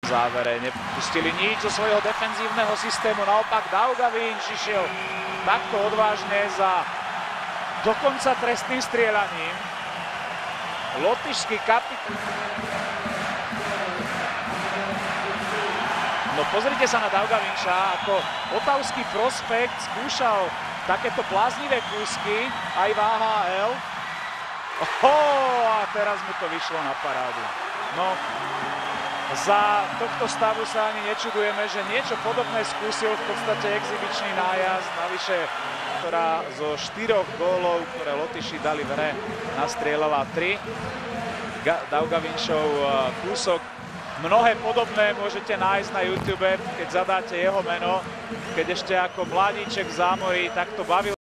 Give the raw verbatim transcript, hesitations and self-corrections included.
V závere nepustili nič zo svojho defenzívneho systému, naopak Daugavinč išiel takto odvážne za dokonca trestným strieľaním. Lotyšský kapitán. No pozrite sa na Daugavinča, ako Otavský Prospekt skúšal takéto bláznivé kúsky aj v á há el. Oho, a teraz mu to vyšlo na parádu. No, za tohto stavu sa ani nečudujeme, že niečo podobné skúsil v podstate exibičný nájazd, navyše, ktorá zo štyroch gólov, ktoré Lotyši dali v hre, nastrieľala tri. Daugavinčov kúsok. Mnohé podobné môžete nájsť na YouTube, keď zadáte jeho meno, keď ešte ako mladíček v zámori takto bavil.